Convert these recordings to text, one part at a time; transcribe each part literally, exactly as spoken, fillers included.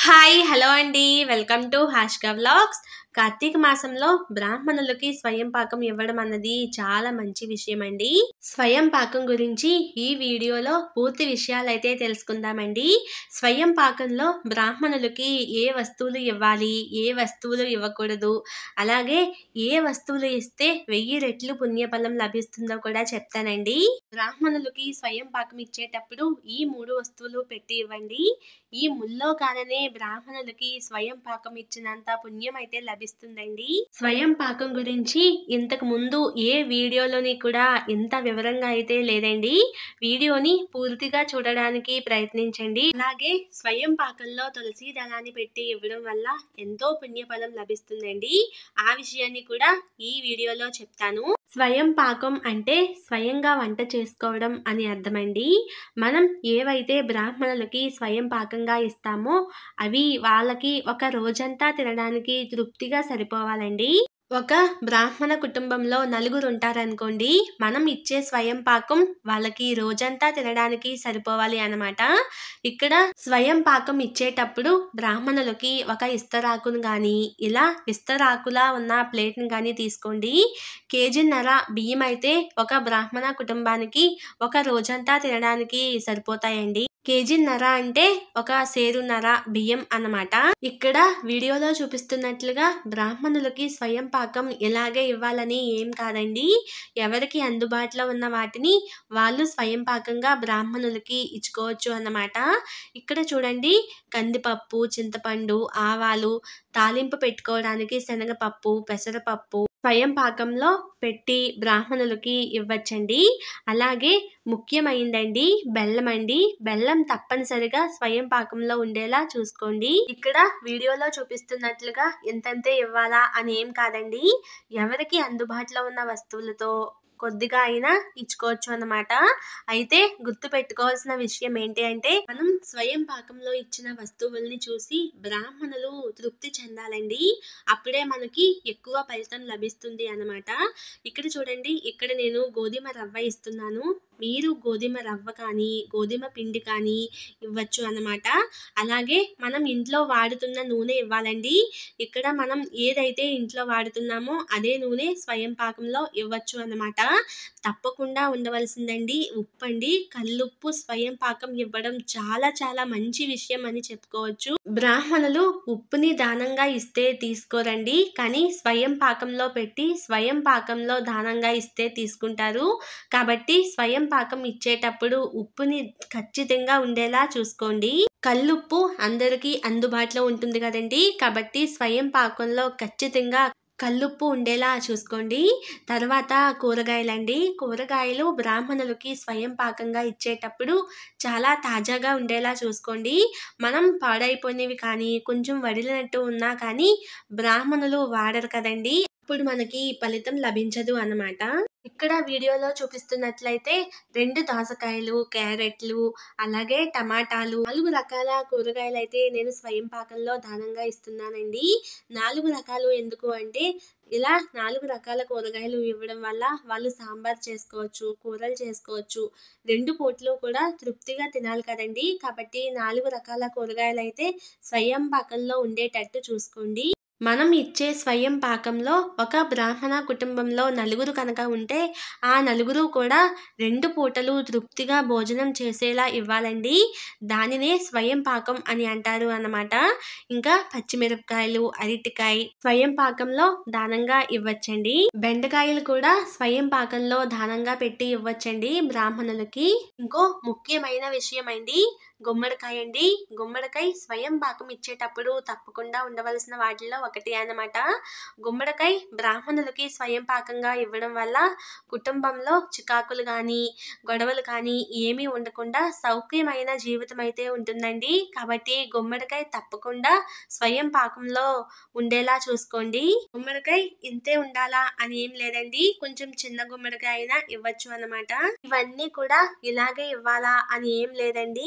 Hi hello అండి welcome to హాష్గా vlogs. Kartika మాసంలో బ్రాహ్మణులకి స్వయం పాకం ఇవ్వడం అన్నది చాలా మంచి విషయం అండి. స్వయం పాకం గురించి ఈ వీడియోలో పూర్తి విషయాలు అయితే తెలుసుకుందామండి. స్వయం పాకంలో బ్రాహ్మణులకి ఏ వస్తువులు ఇవ్వాలి, ఏ వస్తువులు ఇవ్వకూడదు, అలాగే ఏ వస్తువులు ఇస్తే వెయ్యి రెట్లు పుణ్యఫలం లభిస్తుందో కూడా చెప్తానండి. బ్రాహ్మణులకి స్వయం పాకం ఇచ్చేటప్పుడు ఈ మూడు వస్తువులు పెట్టి ఇవ్వండి. ఈ ముల్లోకాలనే బ్రాహ్మణులకి స్వయం పాకం ఇచ్చినంత పుణ్యం అయితే లభిస్తుందండి. స్వయం పాకం గురించి ఇంతకు ముందు ఏ వీడియోలోని కూడా ఇంత వివరంగా అయితే లేదండి. వీడియోని పూర్తిగా చూడడానికి ప్రయత్నించండి. అలాగే స్వయం పాకంలో తులసి దళాన్ని పెట్టి ఇవ్వడం వల్ల ఎంతో పుణ్యఫలం లభిస్తుందండి. ఆ విషయాన్ని కూడా ఈ వీడియోలో చెప్తాను. స్వయం పాకం అంటే స్వయంగా వంట చేసుకోవడం అని అర్థమండి. మనం ఏవైతే బ్రాహ్మణులకి స్వయం పాకంగా ఇస్తామో అవి వాళ్ళకి ఒక రోజంతా తినడానికి తృప్తిగా సరిపోవాలండి. ఒక బ్రాహ్మణ కుటుంబంలో నలుగురు ఉంటారనుకోండి, మనం ఇచ్చే స్వయం పాకం వాళ్ళకి రోజంతా తినడానికి సరిపోవాలి అన్నమాట. ఇక్కడ స్వయం పాకం ఇచ్చేటప్పుడు బ్రాహ్మణులకి ఒక ఇస్తరాకును కానీ, ఇలా ఇస్తరాకులా ఉన్న ప్లేట్ని కానీ తీసుకోండి. కేజీన్నర బియ్యం అయితే ఒక బ్రాహ్మణ కుటుంబానికి ఒక రోజంతా తినడానికి సరిపోతాయండి. కేజీన్నర అంటే ఒక సేరున్నర బియ్యం అన్నమాట. ఇక్కడ వీడియోలో చూపిస్తున్నట్లుగా బ్రాహ్మణులకి స్వయం పాకం ఇలాగే ఇవ్వాలని ఏం కాదండి. ఎవరికి అందుబాటులో ఉన్న వాటిని వాళ్ళు స్వయం పాకంగా బ్రాహ్మణులకి ఇచ్చుకోవచ్చు అన్నమాట. ఇక్కడ చూడండి, కందిపప్పు, చింతపండు, ఆవాలు, తాలింపు పెట్టుకోవడానికి శనగపప్పు, పెసరపప్పు స్వయం పాకంలో పెట్టి బ్రాహ్మణులకి ఇవ్వచ్చండి. అలాగే ముఖ్యమైందండి బెల్లం అండి. బెల్లం తప్పనిసరిగా స్వయం పాకంలో ఉండేలా చూసుకోండి. ఇక్కడ వీడియోలో చూపిస్తున్నట్లుగా ఎంతంతే ఇవ్వాలా అని ఏం కాదండి. ఎవరికి అందుబాటులో ఉన్న వస్తువులతో కొద్దిగా అయినా ఇచ్చుకోవచ్చు అన్నమాట. అయితే గుర్తు పెట్టుకోవాల్సిన విషయం ఏంటి అంటే, మనం స్వయం పాకంలో ఇచ్చిన వస్తువుల్ని చూసి బ్రాహ్మణులు తృప్తి చెందాలండి. అప్పుడే మనకి ఎక్కువ ఫలితం లభిస్తుంది అన్నమాట. ఇక్కడ చూడండి, ఇక్కడ నేను గోధుమ రవ్వ ఇస్తున్నాను. మీరు గోధుమ రవ్వ కానీ గోధుమ పిండి కానీ ఇవ్వచ్చు అన్నమాట. అలాగే మనం ఇంట్లో వాడుతున్న నూనె ఇవ్వాలండి. ఇక్కడ మనం ఏదైతే ఇంట్లో వాడుతున్నామో అదే నూనె స్వయం పాకంలో ఇవ్వచ్చు అన్నమాట. తప్పకుండా ఉండవలసిందండి ఉప్పు అండి. కల్లుప్పు స్వయం పాకం ఇవ్వడం చాలా చాలా మంచి విషయం అని చెప్పుకోవచ్చు. బ్రాహ్మణులు ఉప్పుని దానంగా ఇస్తే తీసుకోరండి, కానీ స్వయం పాకంలో పెట్టి స్వయం పాకంలో దానంగా ఇస్తే తీసుకుంటారు. కాబట్టి స్వయం పాకం ఇచ్చేటప్పుడు ఉప్పుని ఖచ్చితంగా ఉండేలా చూసుకోండి. కల్లుప్పు అందరికీ అందుబాటులో ఉంటుంది కదండి, కాబట్టి స్వయం పాకంలో ఖచ్చితంగా కల్లుప్పు ఉండేలా చూసుకోండి. తర్వాత కూరగాయలండి. కూరగాయలు బ్రాహ్మణులకి స్వయం పాకంగా ఇచ్చేటప్పుడు చాలా తాజాగా ఉండేలా చూసుకోండి. మనం పాడైపోయినవి కానీ కొంచెం వడిలినట్టు ఉన్నా కానీ బ్రాహ్మణులు వాడరు కదండి, అప్పుడు మనకి ఫలితం లభించదు అన్నమాట. ఇక్కడ వీడియోలో చూపిస్తున్నట్లయితే రెండు దోసకాయలు, క్యారెట్లు, అలాగే టమాటాలు, నాలుగు రకాల కూరగాయలు అయితే నేను స్వయం పాకంలో దానంగా ఇస్తున్నానండి. నాలుగు రకాలు ఎందుకు అంటే, ఇలా నాలుగు రకాల కూరగాయలు ఇవ్వడం వల్ల వాళ్ళు సాంబార్ చేసుకోవచ్చు, కూరలు చేసుకోవచ్చు. రెండు పూటలు కూడా తృప్తిగా తినాలి కదండి, కాబట్టి నాలుగు రకాల కూరగాయలు అయితే స్వయం పాకంలో ఉండేటట్టు చూసుకోండి. మనం ఇచ్చే స్వయం పాకంలో ఒక బ్రాహ్మణ కుటుంబంలో నలుగురు కనుక ఉంటే ఆ నలుగురు కూడా రెండు పూటలు తృప్తిగా భోజనం చేసేలా ఇవ్వాలండి. దానినే స్వయం పాకం అని అంటారు అన్నమాట. ఇంకా పచ్చిమిరపకాయలు, అరటికాయ స్వయం పాకంలో దానంగా ఇవ్వచ్చండి. బెండకాయలు కూడా స్వయం పాకంలో దానంగా పెట్టి ఇవ్వచ్చండి బ్రాహ్మణులకి. ఇంకో ముఖ్యమైన విషయం అండి, గుమ్మడికాయ అండి. గుమ్మడికాయ స్వయం పాకం ఇచ్చేటప్పుడు తప్పకుండా ఉండవలసిన వాటిల్లో ఒకటి అన్నమాట. గుమ్మడికాయ బ్రాహ్మణులకి స్వయం పాకంగా ఇవ్వడం వల్ల కుటుంబంలో చికాకులు కానీ గొడవలు కానీ ఏమీ ఉండకుండా సౌఖ్యమైన జీవితం అయితే ఉంటుందండి. కాబట్టి గుమ్మడికాయ తప్పకుండా స్వయం పాకంలో ఉండేలా చూసుకోండి. గుమ్మడికాయ ఇంతే ఉండాలా అని ఏం లేదండి, కొంచెం చిన్న గుమ్మడికాయ అయినా ఇవ్వచ్చు అన్నమాట. ఇవన్నీ కూడా ఇలాగే ఇవ్వాలా అని ఏం లేదండి.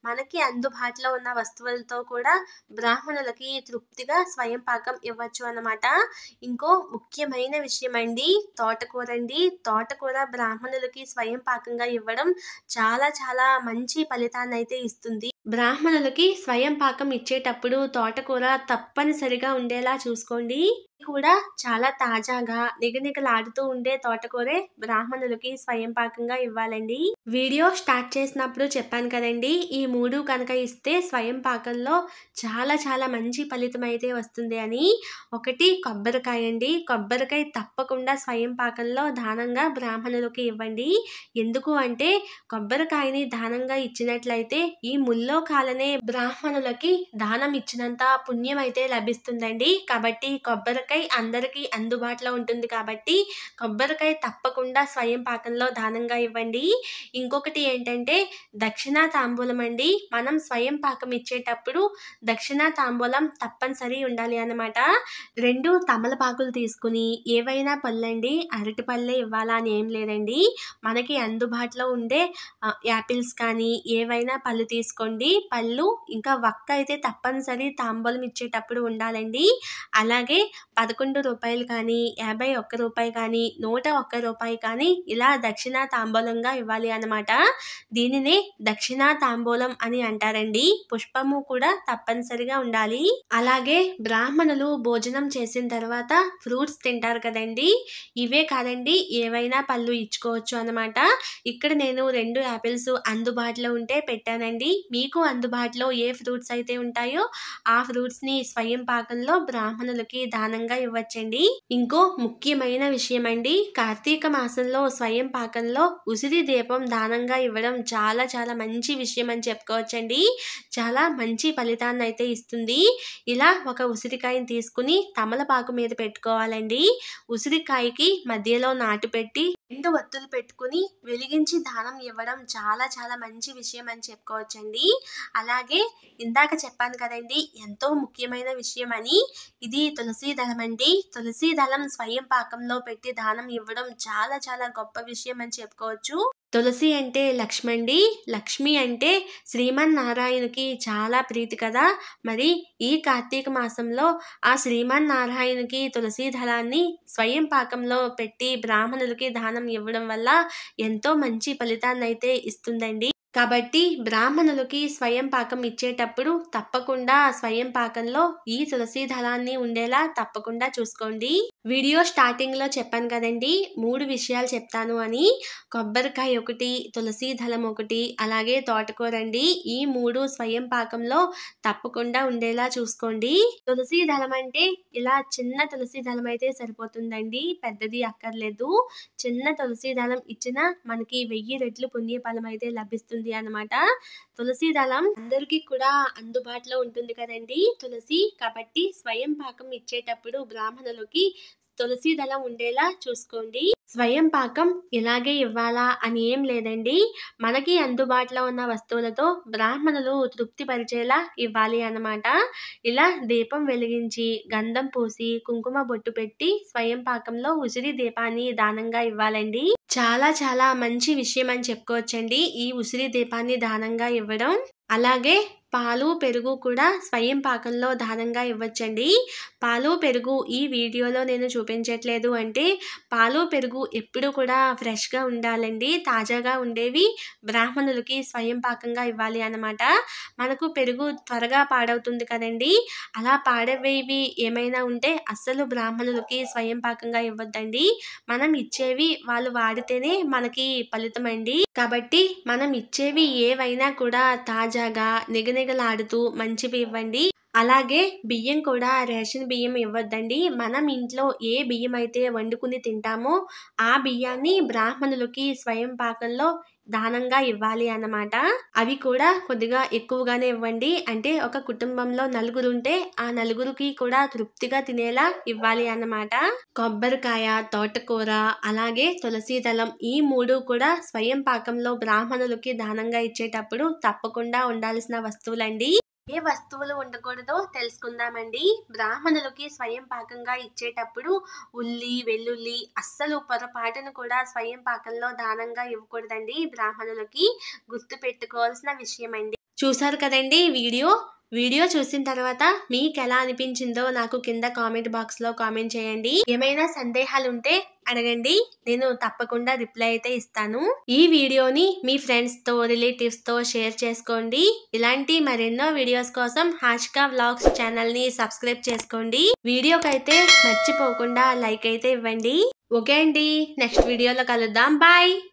మనకి అందుబాటులో ఉన్న వస్తువులతో కూడా బ్రాహ్మణులకి తృప్తిగా స్వయం పాకం ఇవ్వచ్చు అన్నమాట. ఇంకో ముఖ్యమైన విషయం అండి తోటకూర అండి. తోటకూర బ్రాహ్మణులకి స్వయం పాకంగా ఇవ్వడం చాలా చాలా మంచి ఫలితాన్నయితే ఇస్తుంది. బ్రాహ్మణులకి స్వయం పాకం ఇచ్చేటప్పుడు తోటకూర తప్పనిసరిగా ఉండేలా చూసుకోండి. కూడా చాలా తాజాగా నిగనిగలాడుతూ ఉండే తోటకూరే బ్రాహ్మణులకి స్వయం పాకంగా ఇవ్వాలండి. వీడియో స్టార్ట్ చేసినప్పుడు చెప్పాను కదండి, ఈ మూడు కనుక ఇస్తే స్వయం పాకంలో చాలా చాలా మంచి ఫలితం అయితే వస్తుంది అని. ఒకటి కొబ్బరికాయ అండి. కొబ్బరికాయ తప్పకుండా స్వయం పాకంలో దానంగా బ్రాహ్మణులకి ఇవ్వండి. ఎందుకు అంటే కొబ్బరికాయని దానంగా ఇచ్చినట్లయితే ఈ ముల్లోకాలనే బ్రాహ్మణులకి దానం ఇచ్చినంత పుణ్యం అయితే లభిస్తుందండి. కాబట్టి కొబ్బరికాయ అందరికీ అందుబాటులో ఉంటుంది కాబట్టి కొబ్బరికాయ తప్పకుండా స్వయం పాకంలో దానంగా ఇవ్వండి. ఇంకొకటి ఏంటంటే దక్షిణా తాంబూలం అండి. మనం స్వయం పాకం ఇచ్చేటప్పుడు దక్షిణా తాంబూలం తప్పనిసరి ఉండాలి అన్నమాట. రెండు తమలపాకులు తీసుకుని ఏవైనా పళ్ళండి, అరటి పళ్ళే ఇవ్వాలా అని ఏం లేదండి. మనకి అందుబాటులో ఉండే యాపిల్స్ కానీ ఏవైనా పళ్ళు తీసుకోండి. పళ్ళు ఇంకా వక్క అయితే తప్పనిసరి తాంబూలం ఇచ్చేటప్పుడు ఉండాలండి. అలాగే పదకొండు రూపాయలు కానీ యాభై ఒక్క రూపాయి కానీ నూట ఒక్క రూపాయి కానీ ఇలా దక్షిణా తాంబూలంగా ఇవ్వాలి అన్నమాట. దీనినే దక్షిణా తాంబూలం అని అంటారండి. పుష్పము కూడా తప్పనిసరిగా ఉండాలి. అలాగే బ్రాహ్మణులు భోజనం చేసిన తర్వాత ఫ్రూట్స్ తింటారు కదండి, ఇవే కాదండి ఏవైనా పళ్ళు ఇచ్చుకోవచ్చు అన్నమాట. ఇక్కడ నేను రెండు యాపిల్స్ అందుబాటులో ఉంటే పెట్టానండి. మీకు అందుబాటులో ఏ ఫ్రూట్స్ అయితే ఉంటాయో ఆ ఫ్రూట్స్ని స్వయం పాకంలో బ్రాహ్మణులకి దానంగా ఇవ్వచ్చండి. ఇంకో ముఖ్యమైన విషయం అండి, కార్తీక మాసంలో స్వయం పాకంలో ఉసిరి దీపం దానంగా ఇవ్వడం చాలా చాలా మంచి విషయం అని చెప్పుకోవచ్చండి. చాలా మంచి ఫలితాన్ని అయితే ఇస్తుంది. ఇలా ఒక ఉసిరికాయని తీసుకుని తమలపాకు మీద పెట్టుకోవాలండి. ఉసిరికాయకి మధ్యలో నాటు పెట్టి రెండు వత్తులు పెట్టుకుని వెలిగించి దానం ఇవ్వడం చాలా చాలా మంచి విషయం అని చెప్పుకోవచ్చండి. అలాగే ఇందాక చెప్పాను కదండి ఎంతో ముఖ్యమైన విషయం అని, ఇది తులసి దళం అండి. తులసి దళం స్వయం పాకంలో పెట్టి దానం ఇవ్వడం చాలా చాలా గొప్ప విషయం అని చెప్పుకోవచ్చు. తులసి అంటే లక్ష్మి అండి. లక్ష్మి అంటే శ్రీమన్నారాయణునికి చాలా ప్రీతి కదా. మరి ఈ కార్తీక మాసంలో ఆ శ్రీమన్నారాయణునికి తులసి దళాన్ని స్వయం పాకంలో పెట్టి బ్రాహ్మణులకి దానం ఇవ్వడం వల్ల ఎంతో మంచి ఫలితాన్ని అయితే ఇస్తుందండి. కాబట్టి బ్రాహ్మణులకి స్వయం పాకం ఇచ్చేటప్పుడు తప్పకుండా స్వయం పాకంలో ఈ తులసి దళాన్ని ఉండేలా తప్పకుండా చూసుకోండి. వీడియో స్టార్టింగ్ లో చెప్పాను కదండి మూడు విషయాలు చెప్తాను అని. కొబ్బరికాయ ఒకటి, తులసి దళం ఒకటి, అలాగే తోటకూర అండి. ఈ మూడు స్వయం పాకంలో తప్పకుండా ఉండేలా చూసుకోండి. తులసి దళం అంటే ఇలా చిన్న తులసి దళం అయితే సరిపోతుందండి, పెద్దది అక్కర్లేదు. చిన్న తులసి దళం ఇచ్చినా మనకి వెయ్యి రెట్లు పుణ్య ఫలం అయితే లభిస్తుంది అన్నమాట. తులసి దళం అందరికీ కూడా అందుబాటులో ఉంటుంది కదండి తులసి. కాబట్టి స్వయం పాకం ఇచ్చేటప్పుడు బ్రాహ్మణులకి తులసి దళం ఉండేలా చూసుకోండి. స్వయం పాకం ఇలాగే ఇవ్వాలా అని ఏం లేదండి. మనకి అందుబాటులో ఉన్న వస్తువులతో బ్రాహ్మణులు తృప్తి పరిచేలా ఇవ్వాలి అన్నమాట. ఇలా దీపం వెలిగించి గంధం పూసి కుంకుమ బొట్టు పెట్టి స్వయం పాకంలో ఉసిరి దీపాన్ని దానంగా ఇవ్వాలండి. చాలా చాలా మంచి విషయం అని చెప్పుకోవచ్చండి ఈ ఉసిరి దీపాన్ని దానంగా ఇవ్వడం. అలాగే పాలు పెరుగు కూడా స్వయం పాకంలో దానంగా ఇవ్వచ్చండి. పాలు పెరుగు ఈ వీడియోలో నేను చూపించట్లేదు అంటే పాలు పెరుగు ఎప్పుడు కూడా ఫ్రెష్గా ఉండాలండి, తాజాగా ఉండేవి బ్రాహ్మణులకి స్వయం పాకంగా ఇవ్వాలి అన్నమాట. మనకు పెరుగు త్వరగా పాడవుతుంది కదండి, అలా పాడవేవి ఏమైనా ఉంటే అస్సలు బ్రాహ్మణులకి స్వయం పాకంగా ఇవ్వద్దండి. మనం ఇచ్చేవి వాళ్ళు వాడితేనే మనకి ఫలితం అండి. కాబట్టి మనం ఇచ్చేవి ఏవైనా కూడా తాజాగా నిగనిగలాడుతూ మంచివి ఇవ్వండి. అలాగే బియ్యం కూడా రేషన్ బియ్యం ఇవ్వద్దండి. మనం ఇంట్లో ఏ బియ్యం అయితే వండుకుని తింటామో ఆ బియ్యాన్ని బ్రాహ్మణులకి స్వయం పాకంలో దానంగా ఇవ్వాలి అన్నమాట. అవి కూడా కొద్దిగా ఎక్కువగానే ఇవ్వండి. అంటే ఒక కుటుంబంలో నలుగురు ఉంటే ఆ నలుగురికి కూడా తృప్తిగా తినేలా ఇవ్వాలి అన్నమాట. కొబ్బరికాయ, తోటకూర, అలాగే తులసి దళం ఈ మూడు కూడా స్వయం పాకంలో బ్రాహ్మణులకి దానంగా ఇచ్చేటప్పుడు తప్పకుండా ఉండాల్సిన వస్తువులండి. ఏ వస్తువులు ఉండకూడదో తెలుసుకుందామండి. బ్రాహ్మణులకి స్వయం పాకంగా ఇచ్చేటప్పుడు ఉల్లి, వెల్లుల్లి అస్సలు పొరపాటును కూడా స్వయం పాకంలో దానంగా ఇవ్వకూడదండి. బ్రాహ్మణులకి గుర్తు పెట్టుకోవాల్సిన విషయం అండి. చూసారు కదండి వీడియో వీడియో చూసిన తర్వాత మీకు ఎలా అనిపించిందో నాకు కింద కామెంట్ బాక్స్ లో కామెంట్ చేయండి. ఏమైనా సందేహాలు ఉంటే అడగండి, నేను తప్పకుండా రిప్లై అయితే ఇస్తాను. ఈ వీడియోని మీ ఫ్రెండ్స్ తో రిలేటివ్స్ తో షేర్ చేసుకోండి. ఇలాంటి మరెన్నో వీడియోస్ కోసం హాష్కా వ్లాగ్స్ ఛానల్ ని సబ్స్క్రైబ్ చేసుకోండి. వీడియోకైతే మర్చిపోకుండా లైక్ అయితే ఇవ్వండి. ఓకే అండి, నెక్స్ట్ వీడియోలో కలుద్దాం. బాయ్.